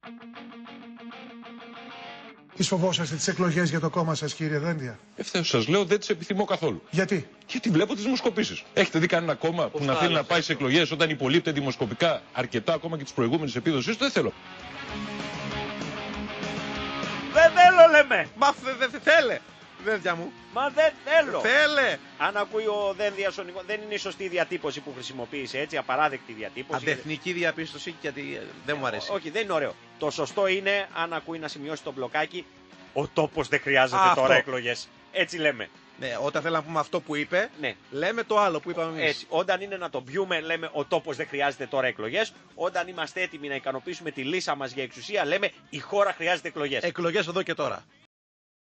Εις φοβόσαστε τις εκλογές για το κόμμα σας, κύριε Δένδια? Ευθέως σας λέω, δεν τις επιθυμώ καθόλου. Γιατί? Γιατί βλέπω τις δημοσκοπήσεις. Έχετε δει κανένα κόμμα που να θέλει να πάει σε εκλογές όταν υπολείπεται δημοσκοπικά αρκετά ακόμα και τις προηγούμενες επίδοσεις του? Δεν θέλω. Δεν θέλω, λέμε. Μα δεν θέλε. Δένδια μου. Μα δεν θέλω. Θέλε. Αν ακούει ο Δένδιας ο Νικό, δεν είναι η σωστή διατύπωση που χρησιμοποίησε, έτσι, απαράδεκτη διατύπωση. Αντεθνική διαπίστωση, γιατί δεν μου αρέσει. Όχι, δεν είναι ωραίο. Το σωστό είναι, αν ακούει να σημειώσει το μπλοκάκι, ο τόπος δεν χρειάζεται Αυτό. τώρα εκλογές. Έτσι λέμε. Ναι, όταν θέλει να πούμε αυτό που είπε, Ναι. λέμε το άλλο που είπαμε εμείς. Έτσι. Όταν είναι να το πιούμε, λέμε ο τόπος δεν χρειάζεται τώρα εκλογές. Όταν είμαστε έτοιμοι να ικανοποιήσουμε τη λύσα μας για εξουσία, λέμε η χώρα χρειάζεται εκλογές. Εκλογές εδώ και τώρα.